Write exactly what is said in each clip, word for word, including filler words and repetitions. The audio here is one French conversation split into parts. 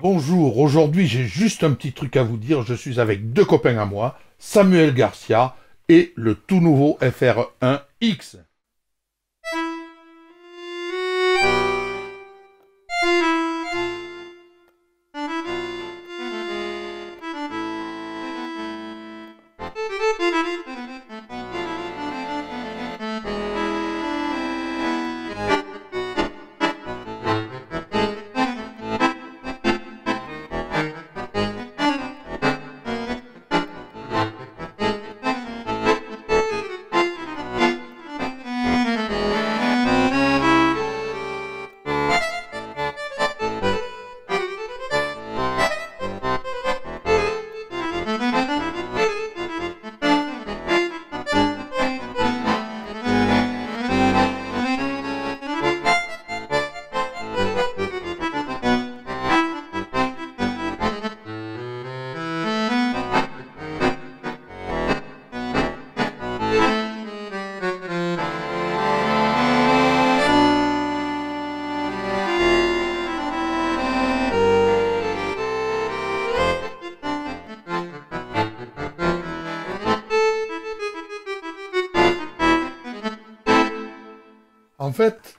Bonjour, aujourd'hui j'ai juste un petit truc à vous dire, je suis avec deux copains à moi, Samuel Garcia et le tout nouveau F R un X. En fait,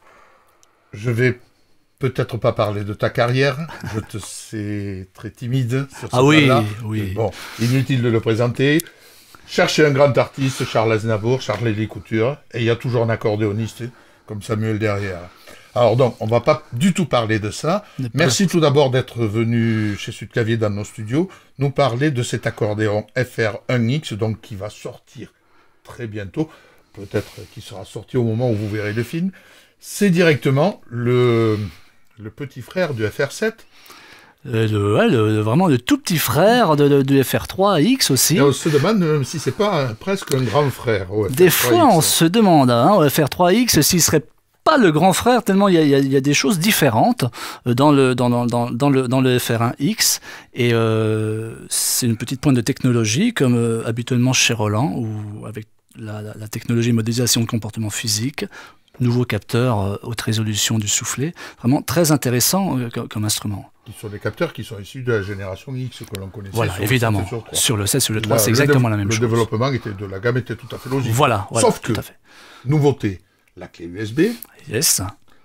je vais peut-être pas parler de ta carrière, je te sais très timide sur ce Ah oui, plan-là. oui. Bon, inutile de le présenter. Cherchez un grand artiste, Charles Aznavour, Charles-Élie Couture, et il y a toujours un accordéoniste comme Samuel derrière. Alors donc, on va pas du tout parler de ça. Merci tout d'abord d'être venu chez Sud Clavier dans nos studios, nous parler de cet accordéon F R un X, donc qui va sortir très bientôt. Peut-être qu'il sera sorti au moment où vous verrez le film. C'est directement le, le petit frère du F R sept. Euh, le, ouais, le, vraiment le tout petit frère de, de, du F R trois X aussi. Et on se demande même si c'est pas un, presque un grand frère au F R trois X. Des fois, on se demande hein, au F R trois X s'il serait pas le grand frère, tellement il y a, il y a, il y a des choses différentes dans le, dans, dans, dans, dans le, dans le F R un X. Et euh, c'est une petite pointe de technologie, comme euh, habituellement chez Roland, ou avec La, la, la technologie modélisation de comportement physique, nouveau capteur euh, haute résolution du soufflet, vraiment très intéressant euh, comme, comme instrument. Qui sont des capteurs qui sont issus de la génération X que l'on connaissait. Voilà, sur évidemment. Le sur, sur le sept, sur le trois, c'est exactement la même le chose. Le développement était, de la gamme était tout à fait logique. Voilà, voilà Sauf tout que, à fait. nouveauté, la clé U S B. Yes.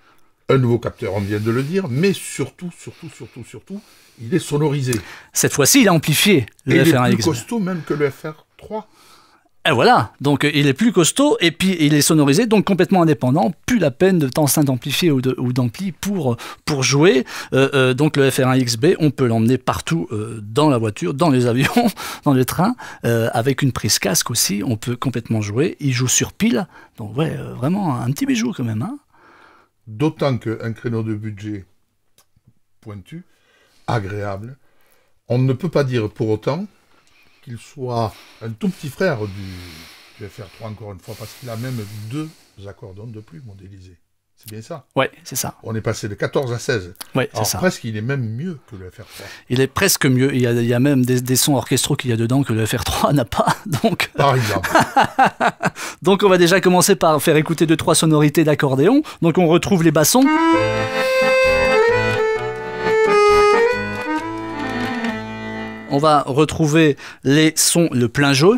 Un nouveau capteur, on vient de le dire, mais surtout, surtout, surtout, surtout, il est sonorisé. Cette fois-ci, il a amplifié le Et F R un X. Il est plus costaud même que le F R trois. Et voilà, donc il est plus costaud et puis il est sonorisé, donc complètement indépendant, plus la peine de t'enceinte d'amplifier ou d'ampli pour, pour jouer. Euh, euh, donc le F R un X B, on peut l'emmener partout euh, dans la voiture, dans les avions, dans les trains, euh, avec une prise casque aussi, on peut complètement jouer. Il joue sur pile, donc ouais, euh, vraiment un petit bijou quand même. Hein. D'autant qu'un créneau de budget pointu, agréable, on ne peut pas dire pour autant qu'il soit un tout petit frère du, du F R trois, encore une fois, parce qu'il a même deux accordons de plus modélisés. C'est bien ça? Ouais, c'est ça. On est passé de quatorze à seize. Ouais, Alors c'est ça. presque, il est même mieux que le F R trois. Il est presque mieux. Il y a, il y a même des, des sons orchestraux qu'il y a dedans que le F R trois n'a pas. Donc... Par exemple. Donc on va déjà commencer par faire écouter deux, trois sonorités d'accordéon. Donc on retrouve les bassons. On va retrouver les sons, le plein jaune.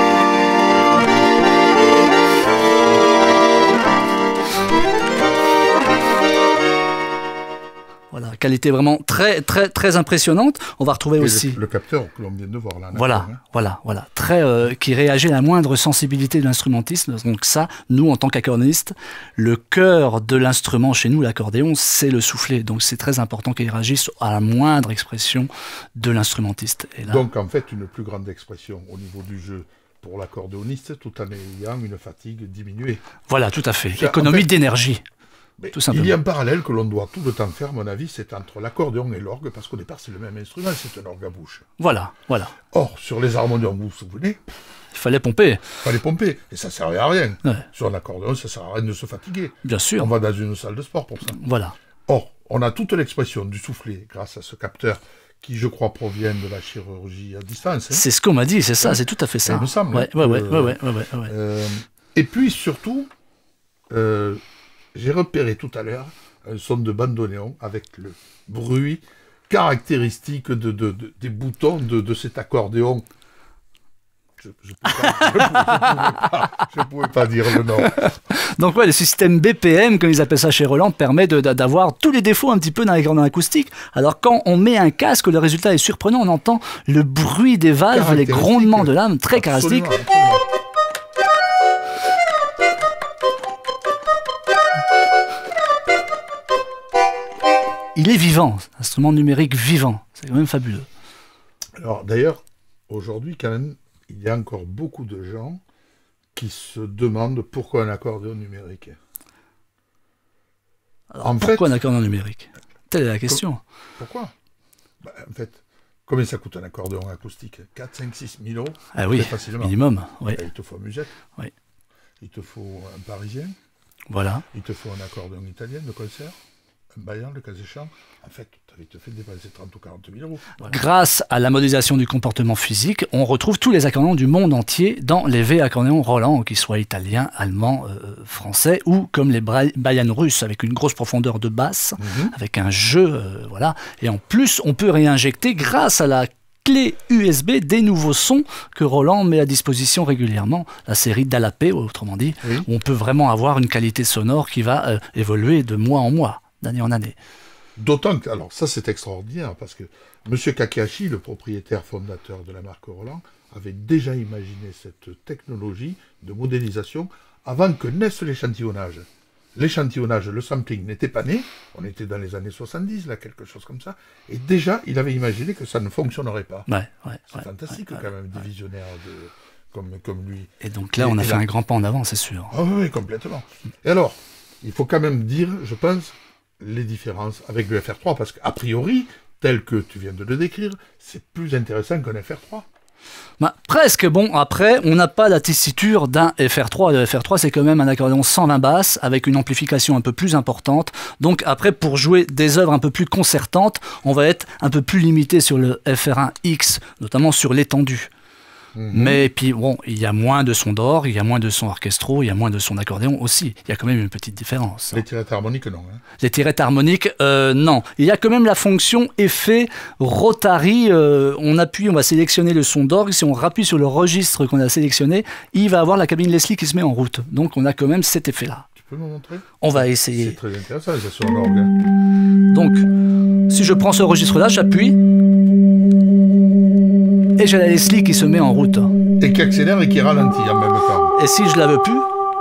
Voilà, qualité vraiment très très très impressionnante. On va retrouver Et aussi le, le capteur que l'on vient de voir là. Voilà, hein. voilà, voilà, très euh, qui réagit à la moindre sensibilité de l'instrumentiste. Donc ça, nous en tant qu'accordéonistes, le cœur de l'instrument chez nous, l'accordéon, c'est le soufflet. Donc c'est très important qu'il réagisse à la moindre expression de l'instrumentiste. Et là, donc en fait, une plus grande expression au niveau du jeu pour l'accordéoniste, tout en ayant une fatigue diminuée. Voilà, tout à fait. C'est, Économie en fait, d'énergie. Mais tout simplement. Il y a un parallèle que l'on doit tout le temps faire, à mon avis, c'est entre l'accordéon et l'orgue, parce qu'au départ, c'est le même instrument, c'est un orgue à bouche. Voilà, voilà. Or, sur les harmoniums, vous vous souvenez, il fallait pomper. Il fallait pomper, et ça ne servait à rien. Ouais. Sur un accordéon, ça ne sert à rien de se fatiguer. Bien sûr. On va dans une salle de sport pour ça. Voilà. Or, on a toute l'expression du soufflet grâce à ce capteur qui, je crois, provient de la chirurgie à distance. Hein. C'est ce qu'on m'a dit, c'est ça, c'est tout à fait ça. Il me semble. Ouais, hein, ouais, ouais, euh, ouais, ouais, ouais, ouais, ouais. Euh, et puis, surtout, euh, j'ai repéré tout à l'heure un son de bandoneon avec le bruit caractéristiques de, de, de, des boutons de, de cet accordéon. Je ne pouvais pas dire le nom. Donc ouais, le système B P M, comme ils appellent ça chez Roland, permet de, de, d'avoir tous les défauts un petit peu dans les accordéons acoustiques. Alors quand on met un casque, le résultat est surprenant. On entend le bruit des valves, les grondements de lame, très caractéristiques. Il est vivant, c'est un instrument numérique vivant. C'est quand même fabuleux. Alors d'ailleurs, aujourd'hui quand même, il y a encore beaucoup de gens qui se demandent pourquoi un accordéon numérique. Alors, en pourquoi fait, un accordéon numérique? Telle est la question. Pourquoi? Bah, en fait, combien ça coûte un accordéon acoustique? quatre, cinq, six mille euros? Ah oui, facilement. Minimum. Oui. Il te faut un musette. Oui. Il te faut un parisien. Voilà. Il te faut un accordéon italien de concert. Un Bayern, le cas échéant. En fait, il te fait dépenser trente ou quarante mille euros. Voilà. Grâce à la modélisation du comportement physique, on retrouve tous les accordéons du monde entier dans les V-accordéons Roland, qu'ils soient italiens, allemands, euh, français, ou comme les Bayern russes, avec une grosse profondeur de basse, mm-hmm. avec un jeu, euh, voilà. Et en plus, on peut réinjecter, grâce à la clé U S B, des nouveaux sons que Roland met à disposition régulièrement, la série Dalapé, autrement dit, oui. Où on peut vraiment avoir une qualité sonore qui va euh, évoluer de mois en mois, d'année en année. D'autant que, alors ça c'est extraordinaire, parce que M. Kakehashi, le propriétaire fondateur de la marque Roland, avait déjà imaginé cette technologie de modélisation avant que naisse l'échantillonnage. L'échantillonnage, le sampling n'était pas né, on était dans les années soixante-dix, là, quelque chose comme ça, et déjà il avait imaginé que ça ne fonctionnerait pas. Ouais, ouais, c'est ouais, fantastique ouais, quand même, ouais. des visionnaires de, comme, comme lui. Et donc là, et, on a fait là, un grand pas en avant, c'est sûr. Ah oui, oui, complètement. Et alors, il faut quand même dire, je pense, les différences avec le F R trois, parce qu'a priori, tel que tu viens de le décrire, c'est plus intéressant qu'un F R trois. Bah, presque. Bon, après, on n'a pas la tessiture d'un F R trois. Le F R trois, c'est quand même un accordéon cent vingt basses, avec une amplification un peu plus importante. Donc après, pour jouer des œuvres un peu plus concertantes, on va être un peu plus limité sur le F R un X, notamment sur l'étendue. Mmh. Mais puis bon, il y a moins de sons d'orgue, il y a moins de sons orchestraux, il y a moins de sons d'accordéon aussi. Il y a quand même une petite différence. Les tirettes harmoniques, non. Hein. Les tirettes harmoniques, euh, non. Il y a quand même la fonction effet rotary. Euh, on appuie, on va sélectionner le son d'orgue. Si on rappuie sur le registre qu'on a sélectionné, il va avoir la cabine Leslie qui se met en route. Donc on a quand même cet effet-là. Tu peux me montrer? On va essayer. C'est très intéressant, ça sur l'orgue. Hein. Donc, si je prends ce registre-là, j'appuie. Et j'ai la Leslie qui se met en route. Et qui accélère et qui ralentit en même temps. Et si je la veux plus,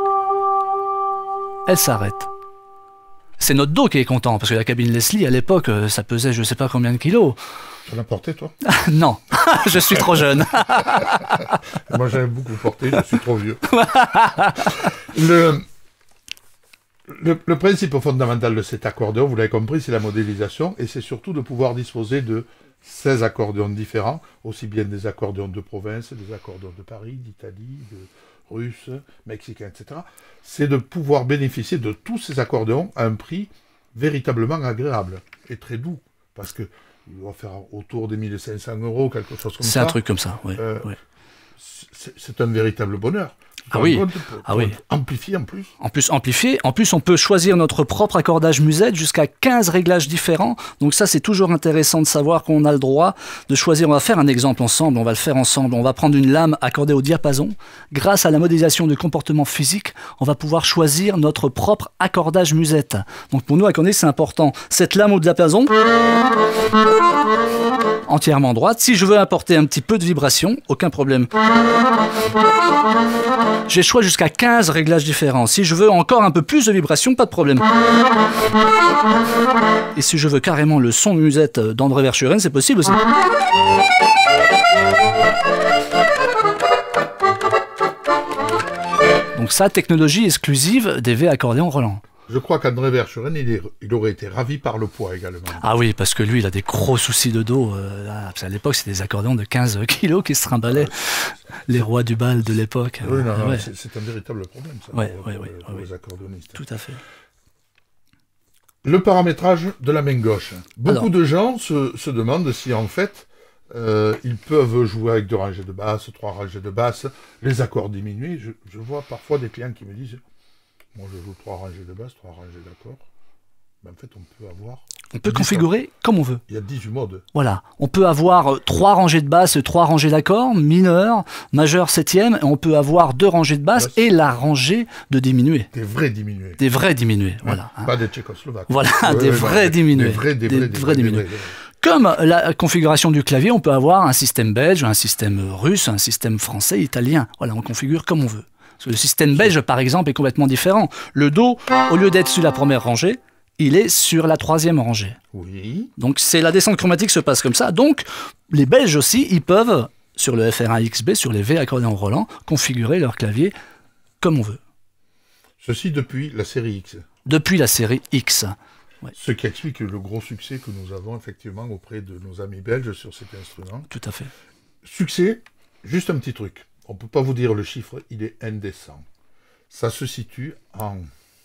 elle s'arrête. C'est notre dos qui est content, parce que la cabine Leslie, à l'époque, ça pesait je sais pas combien de kilos. Tu l'as porté, toi? Non, je suis trop jeune. Moi, j'avais beaucoup porté, je suis trop vieux. le, le, le principe fondamental de cet accordéon, vous l'avez compris, c'est la modélisation, et c'est surtout de pouvoir disposer de seize accordéons différents, aussi bien des accordéons de province, des accordéons de Paris, d'Italie, de Russe, mexicains, et cetera. C'est de pouvoir bénéficier de tous ces accordéons à un prix véritablement agréable et très doux, parce que il va faire autour des mille cinq cents euros, quelque chose comme ça. C'est un truc comme ça, oui. Euh, oui. C'est un véritable bonheur. Ah oui, pour, ah oui. Amplifié en plus. En plus, amplifié. En plus, on peut choisir notre propre accordage musette jusqu'à quinze réglages différents. Donc ça, c'est toujours intéressant de savoir qu'on a le droit de choisir. On va faire un exemple ensemble, on va le faire ensemble. On va prendre une lame accordée au diapason. Grâce à la modélisation du comportement physique, on va pouvoir choisir notre propre accordage musette. Donc pour nous, accorder, c'est important. Cette lame au diapason, entièrement droite. Si je veux apporter un petit peu de vibration, aucun problème. J'ai le choix jusqu'à quinze réglages différents. Si je veux encore un peu plus de vibration, pas de problème. Et si je veux carrément le son musette d'André Verschuren, c'est possible aussi. Donc ça, technologie exclusive des V-accordéons Roland. Je crois qu'André Verschuren, il, est, il aurait été ravi par le poids également. Ah oui, parce que lui, il a des gros soucis de dos. Euh, là, à l'époque, c'était des accordéons de quinze kilos qui se trimballaient. Les rois du bal de l'époque. Oui, non, non, ouais. c'est un véritable problème, ça, ouais, pour, ouais, pour, ouais, pour ouais, les accordéonistes. Tout à fait. Le paramétrage de la main gauche. Beaucoup Alors, de gens se, se demandent si, en fait, euh, ils peuvent jouer avec deux rangées de basses, trois rangées de basses, les accords diminués. Je, je vois parfois des clients qui me disent... Moi, je joue trois rangées de basse, trois rangées d'accords. Ben, en fait, on peut avoir On peut configurer comme on veut. Il y a dix-huit modes. Voilà. On peut avoir trois rangées de basses, trois rangées d'accords, mineur, majeur, septième, et on peut avoir deux rangées de basses et la rangée de diminués. Des vrais diminués. Des vrais diminués, Ouais. voilà. Pas des tchécoslovaques. Voilà, Ouais, des ouais, vrais ouais, diminués. Des vrais, des vrais, des vrais diminués. des vrais. Comme la configuration du clavier, on peut avoir un système belge, un système russe, un système français, italien. Voilà, on configure comme on veut. Parce que le système belge, par exemple, est complètement différent. Le Do, au lieu d'être sur la première rangée, il est sur la troisième rangée. Oui. Donc c'est la descente chromatique se passe comme ça. Donc les Belges aussi, ils peuvent, sur le F R un X B, sur les V accordéons Roland, configurer leur clavier comme on veut. Ceci depuis la série X. Depuis la série X. Ouais. Ce qui explique le gros succès que nous avons effectivement auprès de nos amis belges sur cet instrument. Tout à fait. Succès, juste un petit truc. On ne peut pas vous dire le chiffre, il est indécent. Ça se situe en...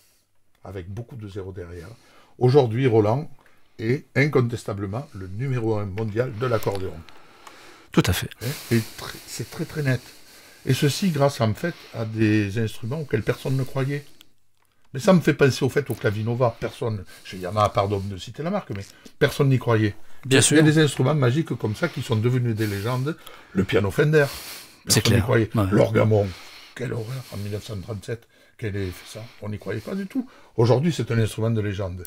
avec beaucoup de zéros derrière. Aujourd'hui, Roland est incontestablement le numéro un mondial de l'accordéon. Tout à fait. Et tr- c'est très très net. Et ceci grâce en fait à des instruments auxquels personne ne croyait. Mais ça me fait penser au fait au Clavinova. Personne, chez Yamaha, pardon de citer la marque, mais personne n'y croyait. Bien sûr. Il y a des instruments magiques comme ça qui sont devenus des légendes. Le piano Fender, C'est personne n'y clair. croyait. Ouais. L'orgamon, quelle horreur, en mille neuf cent trente-sept, quel est ça? On n'y croyait pas du tout. Aujourd'hui, c'est un instrument de légende.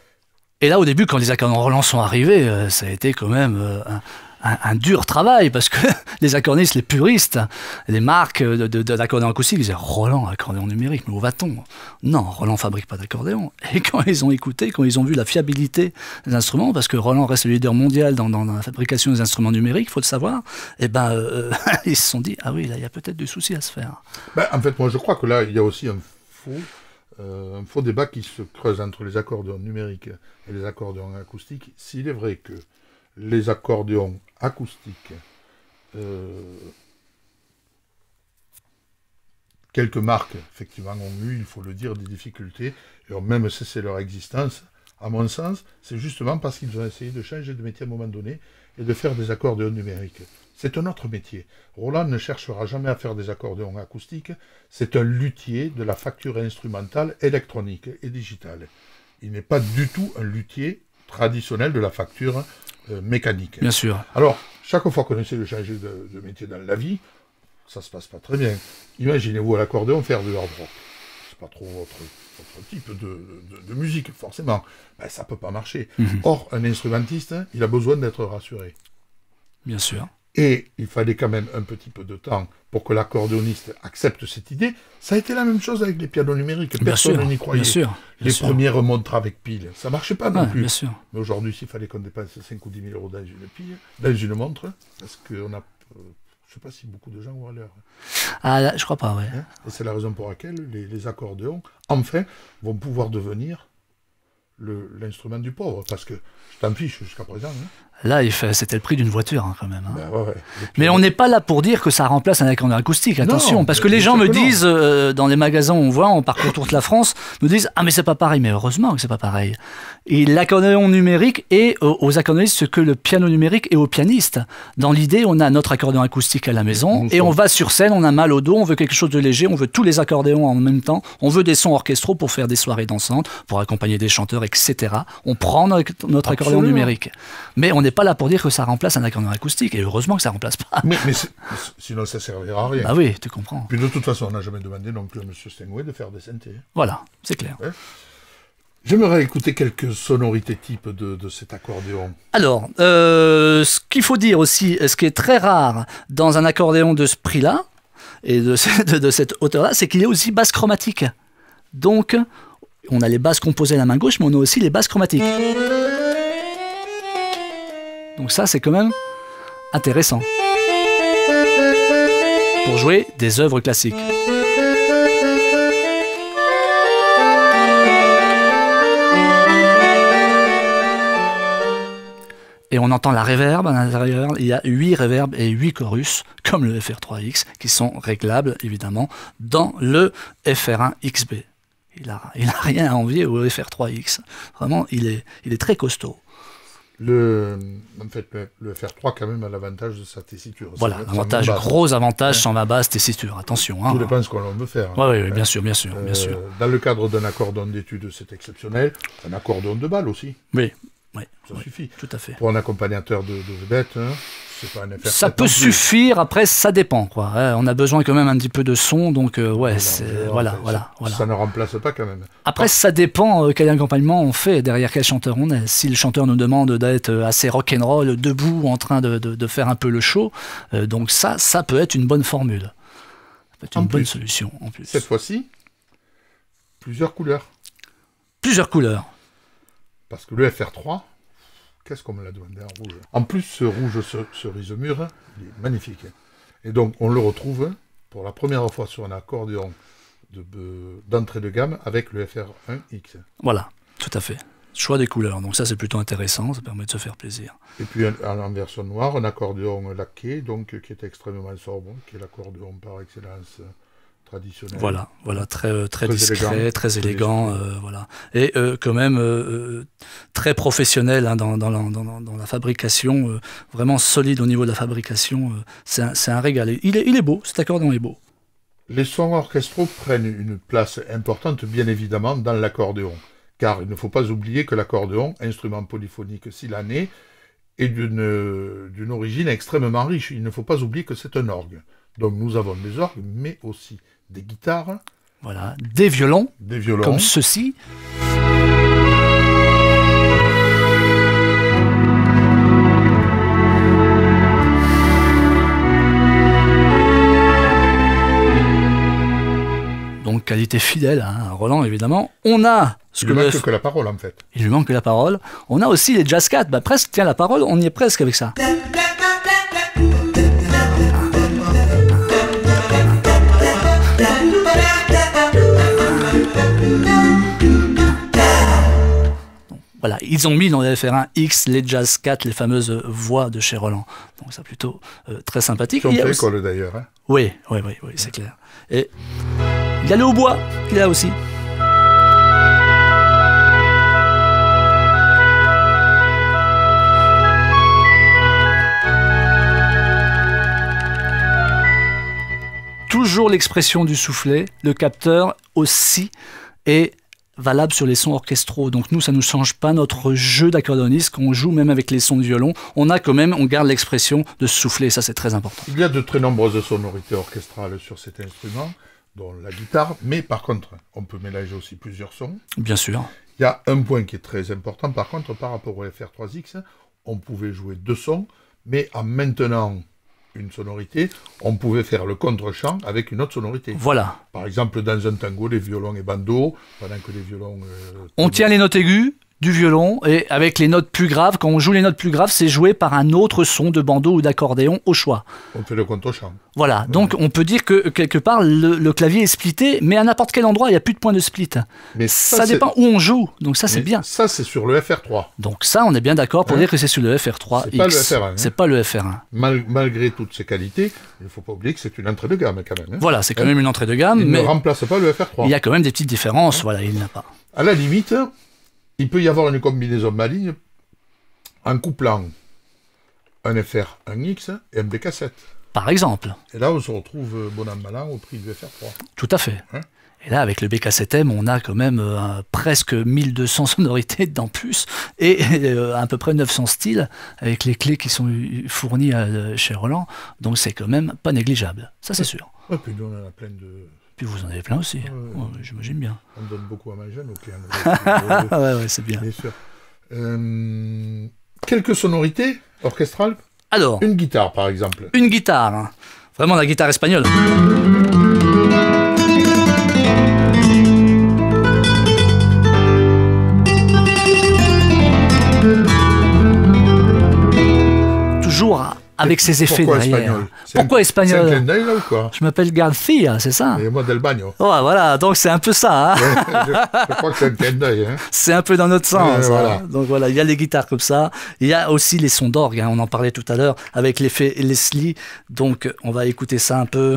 Et là, au début, quand les accordéons Roland sont arrivés, euh, ça a été quand même euh, un, un, un dur travail, parce que les accordéonistes, les puristes, les marques de, de, de d'accordéons acoustiques, ils disaient Roland, accordéon numérique, mais où va-t-on? Non, Roland fabrique pas d'accordéon. Et quand ils ont écouté, quand ils ont vu la fiabilité des instruments, parce que Roland reste le leader mondial dans, dans, dans la fabrication des instruments numériques, il faut le savoir, et ben, euh, ils se sont dit, ah oui, là, il y a peut-être du souci à se faire. Ben, en fait, moi, je crois que là, il y a aussi un faux, euh, un faux débat qui se creuse entre les accordéons numériques et les accordéons acoustiques. S'il est vrai que les accordéons acoustiques, euh, quelques marques, effectivement, ont eu, il faut le dire, des difficultés et ont même cessé leur existence, à mon sens, c'est justement parce qu'ils ont essayé de changer de métier à un moment donné et de faire des accordéons numériques. C'est un autre métier. Roland ne cherchera jamais à faire des accordéons acoustiques. C'est un luthier de la facture instrumentale électronique et digitale. Il n'est pas du tout un luthier traditionnel de la facture euh, mécanique. Bien sûr. Alors, chaque fois qu'on essaie de changer de, de métier dans la vie, ça se passe pas très bien. Imaginez-vous à l'accordéon faire du hard rock. C'est pas trop votre, votre type de, de, de musique, forcément. Ben, ça peut pas marcher. Mm-hmm. Or, un instrumentiste, il a besoin d'être rassuré. Bien sûr. Et il fallait quand même un petit peu de temps pour que l'accordéoniste accepte cette idée. Ça a été la même chose avec les pianos numériques. Personne n'y croyait. Bien sûr. Bien les sûr. premières montres avec pile, ça marchait pas non Ouais, plus. bien sûr. Mais aujourd'hui, s'il fallait qu'on dépense cinq ou dix mille euros dans une pile, dans une montre, parce qu'on a, euh, je sais pas si beaucoup de gens ont à l'heure. Ah, là, je crois pas, ouais. Hein, et c'est la raison pour laquelle les, les accordéons, enfin, vont pouvoir devenir le, l'instrument du pauvre. Parce que je t'en fiche jusqu'à présent. Hein. Là, il fait, c'était le prix d'une voiture, hein, quand même. Hein. Ben, ouais, ouais. Mais on n'est pas là pour dire que ça remplace un accordéon acoustique, attention, Non, parce que bien les gens sûr me que non. disent, euh, dans les magasins où on voit, on parcourt toute la France, me disent « Ah mais c'est pas pareil », mais heureusement que c'est pas pareil. Et l'accordéon numérique est aux, aux accordéonistes ce que le piano numérique est aux pianistes. Dans l'idée, on a notre accordéon acoustique à la maison, Nous et sommes- on va sur scène, on a mal au dos, on veut quelque chose de léger, on veut tous les accordéons en même temps, on veut des sons orchestraux pour faire des soirées dansantes, pour accompagner des chanteurs, et cetera. On prend notre, notre accordéon Absolument. numérique. Mais on n'est pas là pour dire que ça remplace un accordéon acoustique, et heureusement que ça remplace pas. Mais, mais c'est- sinon, ça ne servira à rien. Bah oui, tu comprends. Puis de toute façon, on n'a jamais demandé non plus à M. Steinway de faire des synthés. Voilà, c'est clair. J'aimerais écouter quelques sonorités types de, de cet accordéon. Alors, euh, ce qu'il faut dire aussi, ce qui est très rare dans un accordéon de ce prix-là, et de, ce- de, de cette hauteur-là, c'est qu'il est aussi basse chromatique. Donc, on a les basses composées à la main gauche, mais on a aussi les basses chromatiques. Donc ça, c'est quand même intéressant. Pour jouer des œuvres classiques. Et on entend la réverb à l'intérieur. Il y a huit réverbes et huit chorus, comme le F R trois X, qui sont réglables, évidemment, dans le F R un X B. Il n'a il a rien à envier au F R trois X. Vraiment, il est, il est très costaud. Le, en fait, le, le F R trois, quand même, a l'avantage de sa tessiture. Voilà, Ça- ça avantage, me base. gros avantage, Ouais. cent vingt basses, tessiture, attention. Hein. Tout dépend de ce qu'on veut faire. Oui, oui, oui, bien sûr, bien sûr, bien Euh, sûr. Dans le cadre d'un accordéon d'études, c'est exceptionnel. Un accordéon de balle aussi. Oui, Oui, ça oui, suffit. Tout à fait. Pour un accompagnateur de, de vedette, hein, c'est pas un F R sept. Ça peut suffire, après ça dépend, quoi. Ouais, on a besoin quand même un petit peu de son, donc euh, ouais, c'est, voilà, voilà, ça, voilà. Ça ne remplace pas quand même. Après, ça dépend euh, quel accompagnement on fait, derrière quel chanteur on est. Si le chanteur nous demande d'être assez rock'n'roll, debout, en train de, de, de faire un peu le show, euh, donc ça, ça peut être une bonne formule. Ça peut être une En bonne plus, solution, en plus. Cette fois-ci, plusieurs couleurs. Plusieurs couleurs. Parce que le F R trois, qu'est-ce qu'on me l'a demandé en rouge. En plus, ce rouge cerise mûre, il est magnifique. Et donc, on le retrouve pour la première fois sur un accordéon de, de, d'entrée de gamme avec le F R un X. Voilà, tout à fait. Choix des couleurs, donc ça c'est plutôt intéressant, ça permet de se faire plaisir. Et puis en, en version noire, un accordéon laqué, donc qui est extrêmement sobre, qui est l'accordéon par excellence traditionnel. Voilà, voilà, très, très, très discret, élégant, très élégant, euh, voilà. Et euh, quand même euh, très professionnel hein, dans, dans, la, dans, dans la fabrication, euh, vraiment solide au niveau de la fabrication. Euh, c'est un, c'est un régal. Il est, il est beau, cet accordéon est beau. Les sons orchestraux prennent une place importante, bien évidemment, dans l'accordéon. Car il ne faut pas oublier que l'accordéon, instrument polyphonique silané, est d'une, d'une origine extrêmement riche. Il ne faut pas oublier que c'est un orgue. Donc nous avons des orgues, mais aussi des guitares. Voilà, des violons, des violons. Comme ceci. Donc qualité fidèle, hein, Roland évidemment. On a ce il que lui manque le... que la parole en fait. Il lui manque que la parole. On a aussi les jazz cats, bah, presque, tiens la parole, on y est presque avec ça. Voilà, ils ont mis dans le F R un X les jazz cats, les fameuses voix de chez Roland. Donc c'est plutôt euh, très sympathique. Qui ont fait aussi... école d'ailleurs. Hein. Oui, oui, oui, oui, c'est clair. Et il y a le hautbois, il y a aussi. Toujours l'expression du soufflet, le capteur aussi est valable sur les sons orchestraux. Donc nous, ça ne nous change pas notre jeu d'accordéoniste. Quand on joue même avec les sons de violon, on a quand même, on garde l'expression de souffler. Ça, c'est très important. Il y a de très nombreuses sonorités orchestrales sur cet instrument, dont la guitare. Mais par contre, on peut mélanger aussi plusieurs sons. Bien sûr. Il y a un point qui est très important. Par contre, par rapport au F R trois X, on pouvait jouer deux sons, mais en maintenant une sonorité, on pouvait faire le contre-champ avec une autre sonorité. Voilà. Par exemple, dans un tango, les violons et bandeaux, pendant que les violons... Euh, on tient les notes aiguës du violon, et avec les notes plus graves, quand on joue les notes plus graves, c'est joué par un autre son de bandeau ou d'accordéon au choix. On fait le contre-champ. Voilà, donc on peut dire que quelque part, le, le clavier est splitté, mais à n'importe quel endroit, il n'y a plus de point de split. Mais ça, ça dépend où on joue, donc ça c'est bien. Ça c'est sur le F R trois. Donc ça, on est bien d'accord pour hein dire que c'est sur le F R trois X. C'est pas le F R un. Hein. C'est pas le F R un. Mal, malgré toutes ses qualités, il ne faut pas oublier que c'est une entrée de gamme quand même. Hein. Voilà, c'est quand hein même une entrée de gamme. Il mais ne remplace pas le F R trois. Il y a quand même des petites différences, hein voilà, il n'a pas. À la limite, il peut y avoir une combinaison maligne en couplant un F R un X et un B K sept. Par exemple. Et là, on se retrouve bon an mal an au prix du F R trois. Tout à fait. Hein et là, avec le B K sept M, on a quand même euh, presque mille deux cents sonorités dedans plus, et euh, à peu près neuf cents styles, avec les clés qui sont fournies à, chez Roland. Donc c'est quand même pas négligeable, ça c'est sûr. Et puis nous, on en a plein de... Puis vous en avez plein aussi, ouais, ouais, j'imagine bien. On donne beaucoup à manger, nos clients. Ouais, ouais, c'est bien. Bien sûr. Euh, quelques sonorités orchestrales. Alors, une guitare, par exemple. Une guitare, hein. Vraiment la guitare espagnole. Toujours avec ses effets Pourquoi derrière. Espagnol Pourquoi un, espagnol? C'est un clin d'œil là ou quoi? Je m'appelle Garcia, c'est ça? Et moi Del Bagno. Oh, voilà, donc c'est un peu ça. Hein je, je crois que c'est un clin d'œil. Hein. C'est un peu dans notre sens. Euh, voilà. Hein. Donc voilà, il y a les guitares comme ça. Il y a aussi les sons d'orgue, hein, on en parlait tout à l'heure, avec l'effet Leslie. Donc on va écouter ça un peu.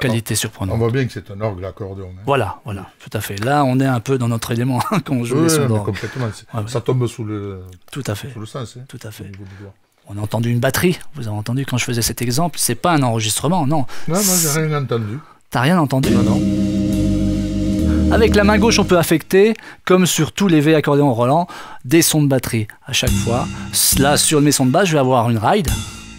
qualité On surprenante. voit bien que c'est un orgue l'accordéon. Hein. Voilà, voilà, tout à fait. Là, on est un peu dans notre élément hein, quand on joue Oui, les sons mais d'orgue. complètement. Ouais, ouais. Ça tombe sous le, Tout à fait, sous le sens. Hein, tout à au fait. niveau du doigt. On a entendu une batterie. Vous avez entendu quand je faisais cet exemple. C'est pas un enregistrement, non. Non, moi, j'ai rien entendu. T'as rien entendu? Non, non. Avec la main gauche, on peut affecter, comme sur tous les V-accordéons Roland, des sons de batterie à chaque fois. Là, sur mes sons de basse, je vais avoir une ride.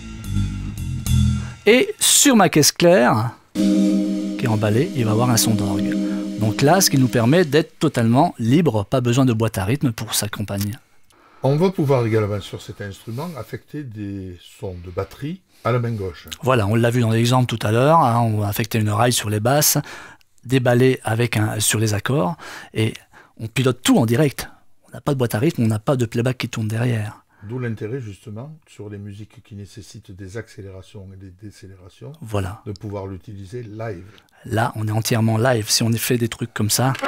Et sur ma caisse claire, qui est emballée, il va avoir un son d'orgue. Donc là, ce qui nous permet d'être totalement libre, pas besoin de boîte à rythme pour s'accompagner. On va pouvoir également, sur cet instrument, affecter des sons de batterie à la main gauche. Voilà, on l'a vu dans l'exemple tout à l'heure, hein, on va affecter une ride sur les basses, des balais avec un, sur les accords, et on pilote tout en direct. On n'a pas de boîte à rythme, on n'a pas de playback qui tourne derrière. D'où l'intérêt, justement, sur les musiques qui nécessitent des accélérations et des décélérations, Voilà. de pouvoir l'utiliser live. Là, on est entièrement live. Si on fait des trucs comme ça...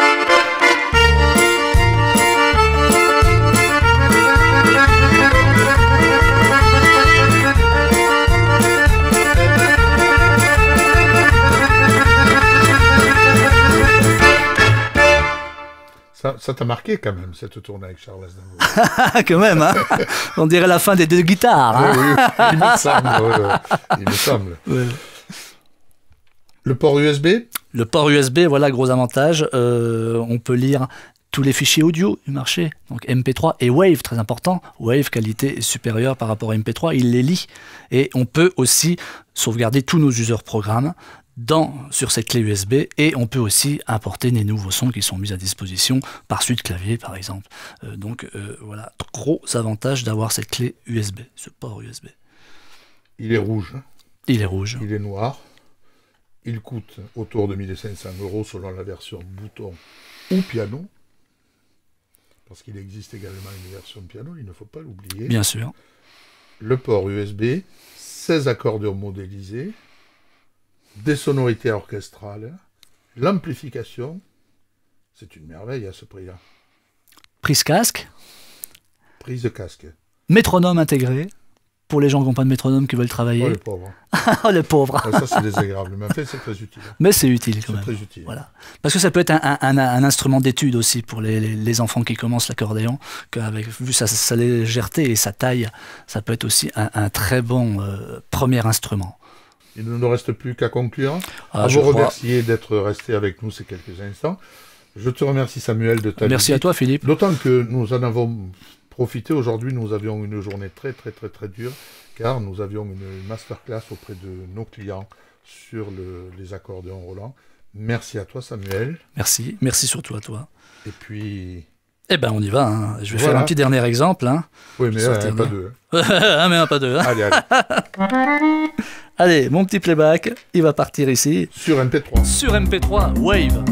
Ça, ça t'a marqué quand même, cette tournée avec Charles Aznavour. Ah, quand même, hein. On dirait la fin des deux guitares. Hein. Oui, oui, il me semble. Ouais, il me semble. Ouais. Le port U S B? Le port U S B, voilà, gros avantage. Euh, on peut lire tous les fichiers audio du marché, donc M P trois et Wave, très important. Wave, qualité supérieure par rapport à M P trois, il les lit. Et on peut aussi sauvegarder tous nos user programmes dans, sur cette clé U S B, et on peut aussi importer des nouveaux sons qui sont mis à disposition par suite clavier, par exemple. Euh, donc euh, voilà, gros avantage d'avoir cette clé U S B, ce port U S B. Il est rouge. Il est rouge. Il est noir. Il coûte autour de mille cinq cents euros selon la version bouton ou piano. Parce qu'il existe également une version piano, il ne faut pas l'oublier. Bien sûr. Le port U S B, seize accordéons modélisés, des sonorités orchestrales, l'amplification, c'est une merveille à ce prix-là. Prise casque, Prise de casque. métronome intégré, pour les gens qui n'ont pas de métronome qui veulent travailler. Oh les pauvres. Oh les pauvres. Ah, ça c'est désagréable, mais en fait c'est très utile. Mais c'est utile quand C'est même. très utile. Voilà. Parce que ça peut être un, un, un instrument d'étude aussi pour les, les, les enfants qui commencent l'accordéon, qu'avec vu sa, sa légèreté et sa taille, ça peut être aussi un, un très bon euh, premier instrument. Il ne nous reste plus qu'à conclure. Ah, à je vous crois. remercier d'être resté avec nous ces quelques instants. Je te remercie Samuel de ta Merci visite. à toi Philippe. D'autant que nous en avons profité aujourd'hui, nous avions une journée très très très très dure, car nous avions une masterclass auprès de nos clients sur le, les accordéons Roland. Merci à toi Samuel. Merci. Merci surtout à toi. Et puis... Eh ben on y va. Hein. Je vais Voilà. faire un petit dernier exemple. Hein. Oui mais Sortir euh, de pas là. deux. Un mais un pas deux. Hein. Allez, allez. Allez, mon petit playback, il va partir ici. Sur M P trois. Sur M P trois, Wave.